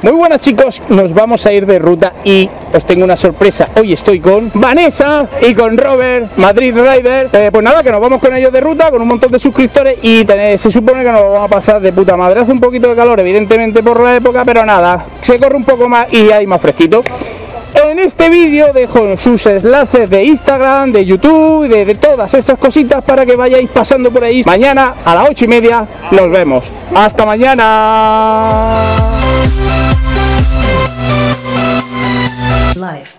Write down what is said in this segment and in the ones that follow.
Muy buenas chicos, nos vamos a ir de ruta y os tengo una sorpresa. Hoy estoy con Vanessa y con Robert, Madrid Rider. Pues nada, que nos vamos con ellos de ruta, con un montón de suscriptores y se supone que nos lo vamos a pasar de puta madre. Hace un poquito de calor, evidentemente por la época, pero nada, se corre un poco más y hay más fresquito. En este vídeo dejo sus enlaces de Instagram, de YouTube, de todas esas cositas para que vayáis pasando por ahí. Mañana a las 8:30 nos vemos. ¡Hasta mañana! Life.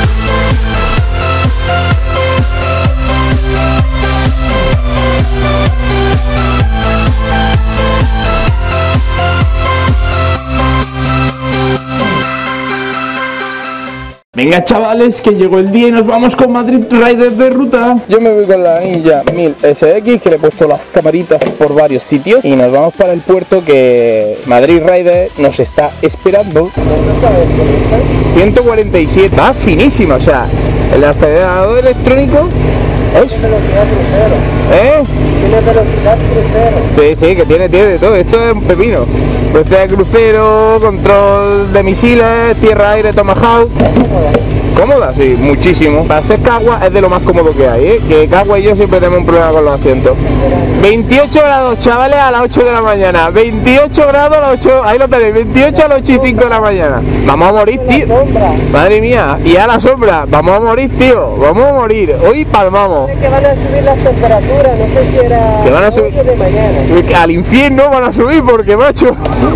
Venga chavales, que llegó el día y nos vamos con Madrid Rider de ruta. Yo me voy con la Ninja 1000 SX, que le he puesto las camaritas por varios sitios. Y nos vamos para el puerto que Madrid Rider nos está esperando. 147, va finísima, o sea, el acelerador electrónico es... Tiene velocidad crucero. Sí, que tiene de todo, esto es un pepino. Velocidad de crucero, control de misiles, tierra-aire, Tomahawk. Cómoda, sí, muchísimo. Para ser Cagua es de lo más cómodo que hay, ¿eh? Que Cagua y yo siempre tenemos un problema con los asientos. 28 grados, chavales, a las 8 de la mañana. 28 grados a las 8, ahí lo tenéis, 28 a las 8 y 5 de la mañana. Vamos a morir, tío. Madre mía, y a la sombra, vamos a morir, tío. Vamos a morir, hoy palmamos. Que van a subir las temperaturas, no sé si era que van a subir de mañana. Al infierno van a subir porque, macho.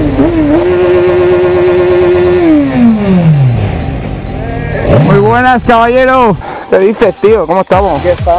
Muy buenas, caballero. ¿Qué dices, tío? ¿Cómo estamos? Aquí estamos.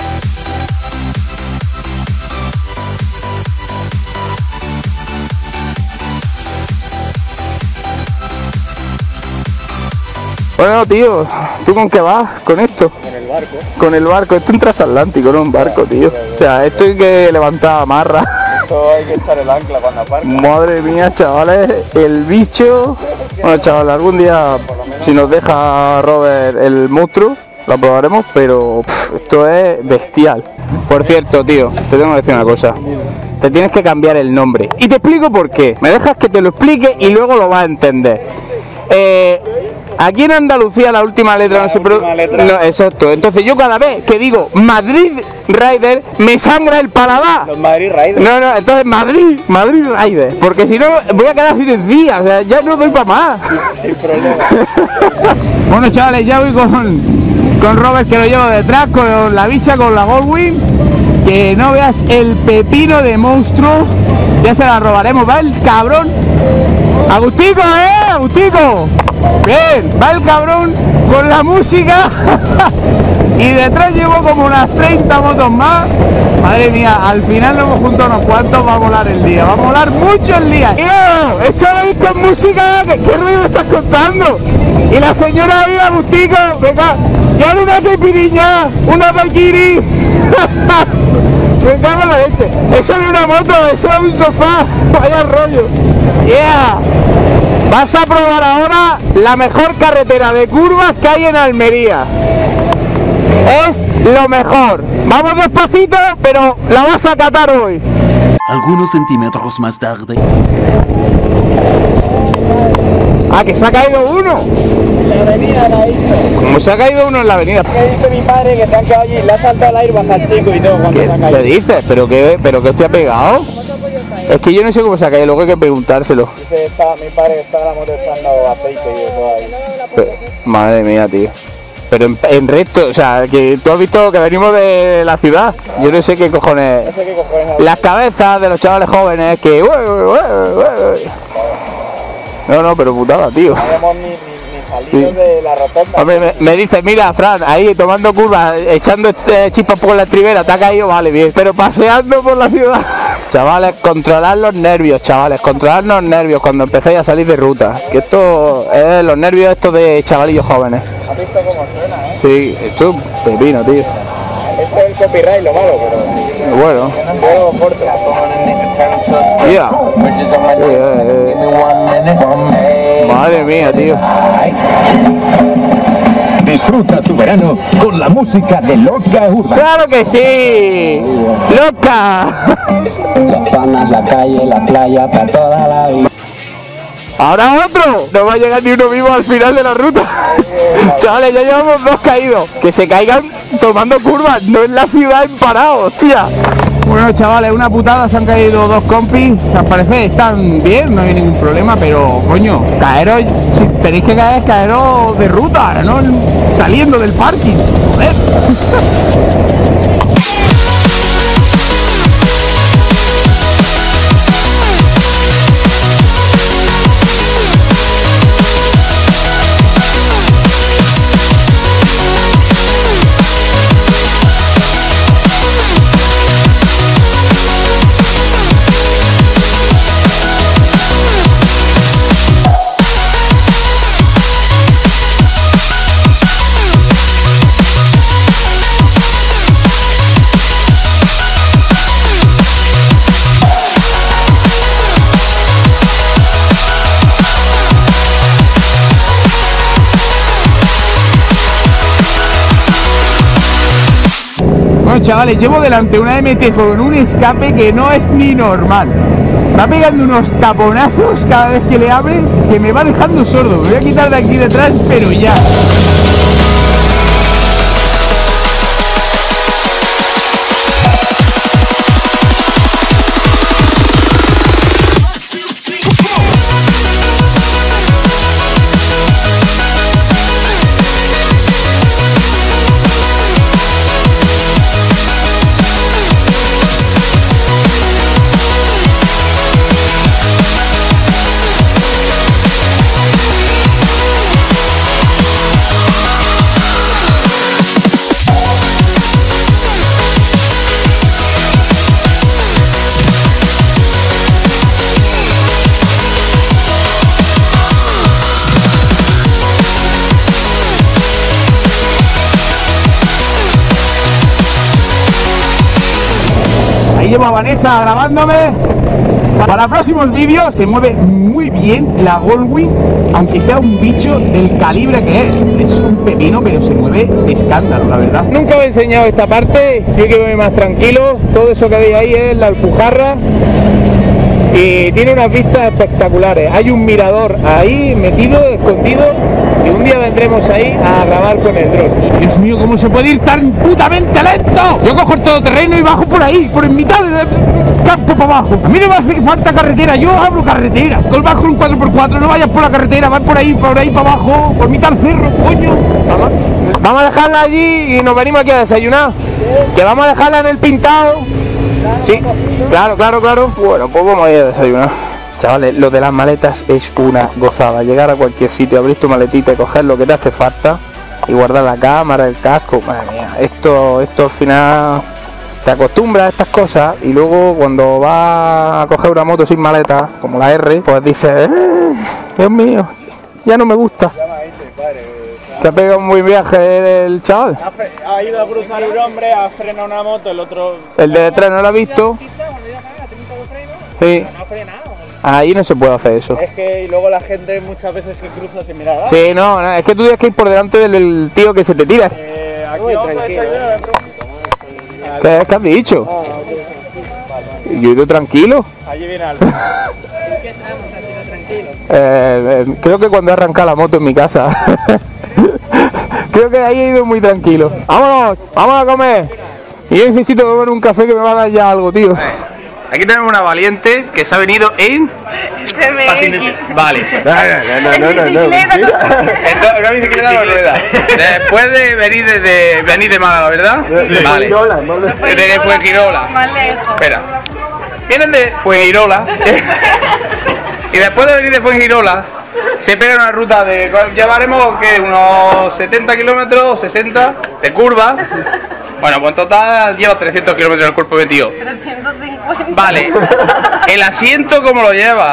Bueno, tío, ¿tú con qué vas? ¿Con esto? Con el barco. Con el barco, esto es un transatlántico, no un barco, tío. O sea, esto hay que levantar amarra. Esto hay que echar el ancla cuando aparca. Madre mía, chavales, el bicho. Bueno, chaval, algún día, si nos deja Robert el monstruo, lo probaremos, pero esto es bestial. Por cierto, tío, te tengo que decir una cosa. Te tienes que cambiar el nombre. Y te explico por qué. Me dejas que te lo explique y luego lo vas a entender. Aquí en Andalucía la última letra no se produce. No, exacto. Entonces yo cada vez que digo Madrid Rider me sangra el paladar. Los Madrid Riders. No, entonces Madrid Rider. Porque si no voy a quedar sin el día. O sea, ya no doy para más. Sin problema. Bueno, chavales, ya voy con Robert, que lo llevo detrás, con la bicha, con la Goldwing. Que no veas el pepino de monstruo. Ya se la robaremos, ¿va el cabrón? Agustico, Agustico. Bien, va el cabrón con la música. Y detrás llevo como unas 30 motos más. Madre mía, al final nos hemos juntado unos cuantos. Va a volar el día, va a volar mucho el día. ¡Tío! ¡Eso lo hice con música! ¿Qué ruido me estás contando? Y la señora viva, Agustico. Venga, ya le da caipirinha, una daiquiri. Me cago en la leche. Eso no es una moto, eso es un sofá. Vaya rollo. Yeah. Vas a probar ahora la mejor carretera de curvas que hay en Almería. Es lo mejor. Vamos despacito, pero la vas a catar hoy. Algunos centímetros más tarde. Ah, que se ha caído uno. La avenida la hizo. ¿Cómo se ha caído uno en la avenida? ¿Qué dice mi padre que se han quedado allí? Le ha saltado el airbag al chico y todo cuando ¿Qué se ha caído. dices? ¿Pero que usted ha pegado? Es que yo no sé cómo se ha caído, luego hay que preguntárselo. Dice mi padre que está en la moto echando aceite y todo ahí. Madre mía, tío. Pero en recto, o sea, que tú has visto que venimos de la ciudad. Yo no sé qué cojones. No sé qué cojones. Las cabezas de los chavales jóvenes que... No, pero putada, tío. No habíamos ni salido de la rotonda. Hombre, me dice, mira, Fran, ahí tomando curvas, echando chispas por la estribera, te ha caído, vale, bien. Pero paseando por la ciudad. Chavales, controlad los nervios, chavales, controlad los nervios cuando empecéis a salir de ruta. Que esto es los nervios estos de chavalillos jóvenes. ¿Has visto cómo suena, Sí, esto es un pepino, tío. Esto es el copyright, lo malo, pero... Bueno. Juego corto. Yeah. Madre mía, tío. Disfruta tu verano con la música de Loca Urban. ¡Claro que sí! ¡Loca! Los panas, la calle, la playa, para toda la vida. Ahora otro. No va a llegar ni uno vivo al final de la ruta. Chavales, ya llevamos 2 caídos. Que se caigan tomando curvas, no en la ciudad en parado, hostia. Bueno, chavales, una putada, se han caído 2 compis. Al parecer están bien, no hay ningún problema, pero coño, caeros, si tenéis que caer, caeros de ruta, no saliendo del parking. Joder. Bueno, chavales, llevo delante una MT con un escape que no es ni normal. Va pegando unos taponazos cada vez que le abre que me va dejando sordo. Me voy a quitar de aquí detrás, pero ya. Llevo a Vanessa grabándome. Para próximos vídeos se mueve muy bien la Goldwing, aunque sea un bicho del calibre que es. Es un pepino, pero se mueve de escándalo, la verdad. Nunca os he enseñado esta parte, yo que voy más tranquilo. Todo eso que veis ahí es la Alpujarra y tiene unas vistas espectaculares. Hay un mirador ahí metido, escondido, y un día vendremos ahí a grabar con el dron. Dios mío, ¿cómo se puede ir tan putamente lento? Yo cojo el todoterreno y bajo por ahí, por en mitad del campo para abajo. A mí no me hace falta carretera, yo abro carretera. Vas con un 4x4, no vayas por la carretera, vas por ahí para abajo, por mitad del cerro, coño. Vamos a dejarla allí y nos venimos aquí a desayunar. Que vamos a dejarla en el pintado. Sí, claro. Bueno, pues vamos a ir a desayunar. Chavales, lo de las maletas es una gozada. Llegar a cualquier sitio, abrir tu maletita y coger lo que te hace falta y guardar la cámara, el casco. Madre mía, esto al final te acostumbras a estas cosas y luego cuando vas a coger una moto sin maleta, como la R, pues dices, Dios mío, ya no me gusta. Que ha pegado un buen viaje el chaval. Ha ido a cruzar un hombre, ha frenado una moto, el otro... El de detrás no lo ha visto. Sí. No ha frenado. Ahí no se puede hacer eso. Es que y luego la gente muchas veces que cruza sin mirar. Sí, no, es que tú tienes que ir por delante del tío que se te tira. Aquí vamos a desayunar. ¿Qué has dicho? Yo he ido tranquilo. Allí viene algo. ¿Qué tramos ha sido tranquilo? Creo que cuando he arrancado la moto en mi casa. Creo que ahí he ido muy tranquilo. Vámonos a comer. Y yo necesito tomar un café que me va a dar ya algo, tío. Aquí tenemos una valiente que se ha venido en patinete. Vale. No. Una bicicleta con ruedas. Después de venir de Málaga, ¿verdad? Sí. Vale. De Fuengirola. Más lejos. Espera. Vienen de Fuengirola. Y después de venir de Fuengirola, se pega una ruta de... Llevaremos que unos 70 kilómetros, 60 de curva. Bueno, pues en total lleva 300 kilómetros en el cuerpo metido. 350. Vale. ¿El asiento cómo lo lleva?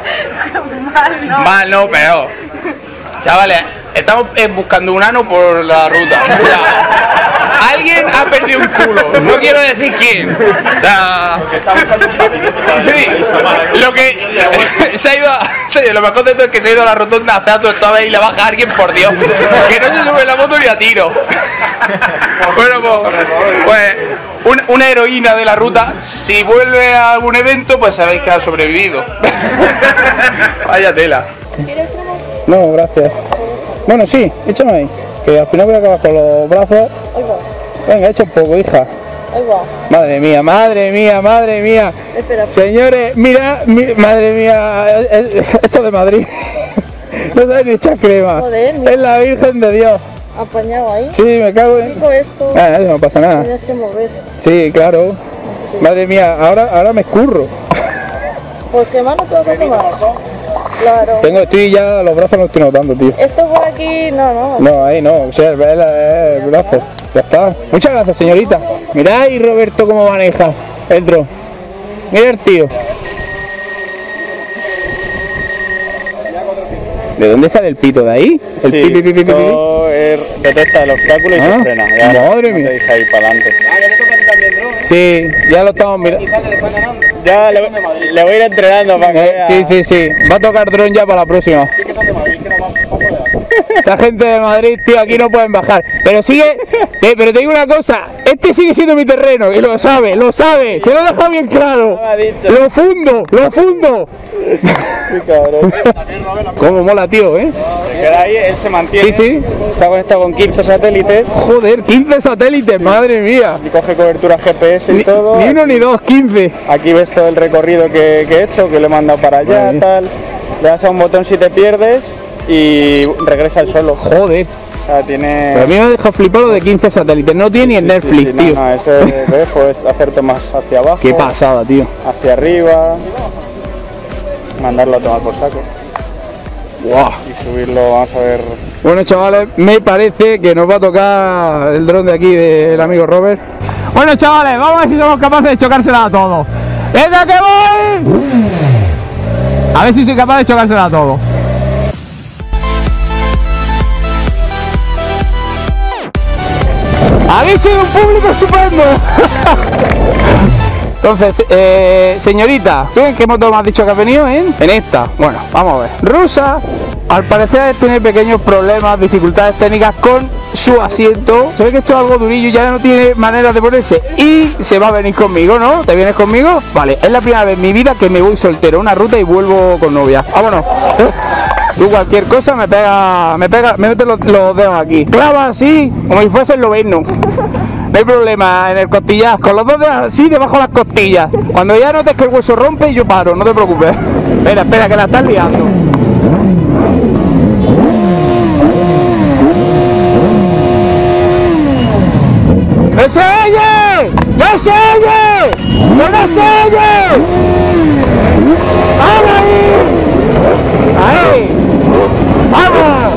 Mal no. Mal no, pero... Chavales, estamos buscando un ano por la ruta. O sea, alguien ha perdido un culo. No quiero decir quién. O sea, sí, Se ha ido, lo mejor de todo es que se ha ido a la rotonda a hacer autostop y le baja a alguien, por Dios. Que no se sube en la moto ni a tiro. Bueno, pues una heroína de la ruta. Si vuelve a algún evento, pues sabéis que ha sobrevivido. Vaya tela. No, gracias. Bueno, sí, échame ahí. Que al final voy a acabar con los brazos. Venga, echa un poco, hija. Ahí va. Madre mía, madre mía, madre mía. Espera. Señores, mira, madre mía, esto de Madrid. No sabe ni echar crema. Joder, mira. Es la Virgen de Dios. Apañado ahí. Sí, me cago en... Digo esto. No pasa nada. Tienes que mover. Sí, claro. Sí. Madre mía, ahora me escurro. Pues qué mano te vas a tomar. Claro. Estoy ya, los brazos no estoy notando, tío. Esto por aquí, no. No, ahí no, o sea, el brazo. Ya está. Muchas gracias, señorita. Mirad ahí, Roberto, cómo maneja el dron. Mira el tío. ¿De dónde sale el pito? ¿De ahí? El Sí, pi, pi, pi, pi, pi. esto detecta el obstáculo y se frena. Ya madre no mía. te deja ir para adelante. Sí, ya lo estamos mirando. Ya le voy a ir entrenando para que vea. Sí. Va a tocar dron ya para la próxima. Esta gente de Madrid, tío, aquí no pueden bajar. Pero pero te digo una cosa, este sigue siendo mi terreno y lo sabe, se lo deja bien claro. Lo fundo. Sí, cabrón. Cómo mola, tío, Se queda ahí, él se mantiene. Sí. Está conectado con 15 satélites Joder, 15 satélites, madre mía. y coge cobertura GPS y todo. Ni uno ni dos, 15. Aquí ves todo el recorrido que he hecho, que le he mandado para allá, Vale. tal. Le das a un botón si te pierdes y regresa el solo. Joder. O sea, tiene... Pero a mí me ha dejado flipado de 15 satélites. No tiene ni en Netflix, Sí, tío. no, ese ves, puedes hacerte más hacia abajo. Qué pasada, tío. Hacia arriba. Mandarlo a tomar por saco. Guau. Y subirlo, vamos a ver. Bueno, chavales, me parece que nos va a tocar el dron de aquí del amigo Robert. Bueno, chavales, vamos a ver si somos capaces de chocársela a todos. ¡Venga, que voy! A ver si soy capaz de chocársela a todos. Habéis sido un público estupendo. Entonces, señorita, ¿tú en qué moto me has dicho que has venido? En esta. Bueno, vamos a ver. Rusa, al parecer tiene pequeños problemas, dificultades técnicas con su asiento. Se ve que esto es algo durillo y ya no tiene manera de ponerse. Y se va a venir conmigo, ¿no? ¿Te vienes conmigo? Vale, es la primera vez en mi vida que me voy soltero a una ruta y vuelvo con novia. Vámonos. Tú cualquier cosa me metes los dedos aquí. Clava así, como si fuese el noveno. No hay problema, en el costillar, con los dos dedos así debajo de las costillas. Cuando ya notes que el hueso rompe, yo paro, no te preocupes. Espera, que la estás liando. ¡No se oye! ¡No se oye! ¡No se oye! ¡Vamos ahí! ¡Ahí! ¡Vamos!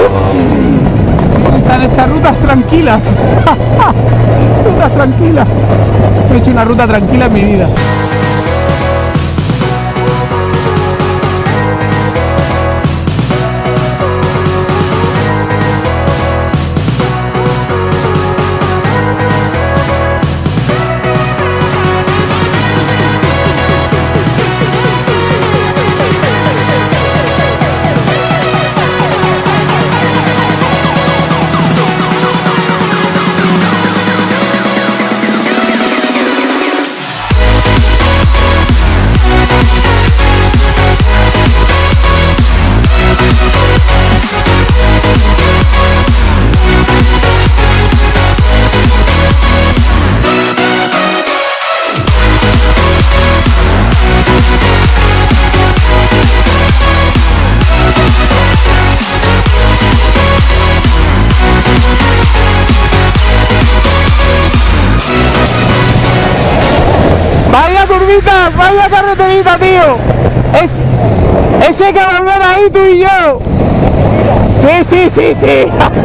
Están estas rutas tranquilas. Rutas tranquilas. No he hecho una ruta tranquila en mi vida. Vaya carreterita, tío. Ese que va a volver ahí, tú y yo. Sí.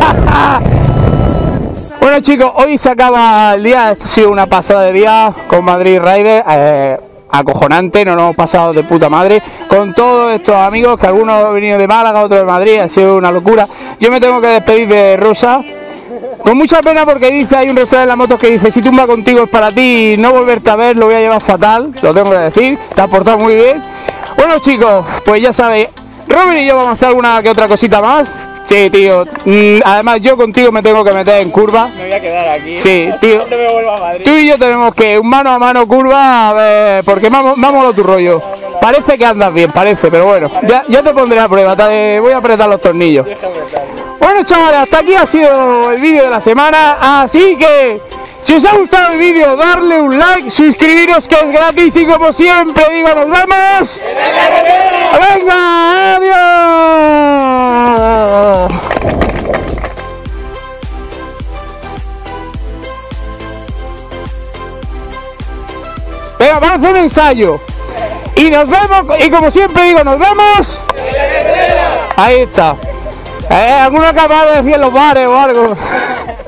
Bueno, chicos, hoy se acaba el día. Este ha sido una pasada de día con Madrid Rider. Acojonante, nos hemos pasado de puta madre con todos estos amigos, que algunos han venido de Málaga, otros de Madrid. Ha sido una locura. Yo me tengo que despedir de Rosa con mucha pena, porque dice, hay un refrán en la moto que dice: si tumba contigo es para ti, y no volverte a ver lo voy a llevar fatal. Lo tengo que decir, te has portado muy bien. Bueno chicos, pues ya sabéis, Robert y yo vamos a hacer alguna que otra cosita más. Sí, tío, además yo contigo me tengo que meter en curva. Me voy a quedar aquí. Sí, tío. No me vuelvo a Madrid. Tú y yo tenemos que un mano a mano curva, a ver, porque vamos a tu rollo. Parece que andas bien, parece, pero bueno, ya te pondré a prueba, voy a apretar los tornillos. Bueno chavales, hasta aquí ha sido el vídeo de la semana, así que si os ha gustado el vídeo, darle un like, suscribiros que es gratis y como siempre digo, nos vemos. ¡Venga! ¡Adiós! Venga, vamos a hacer un ensayo. Y nos vemos, y como siempre digo, nos vemos. Ahí está. ¿Alguna capaz de decir en los bares o algo?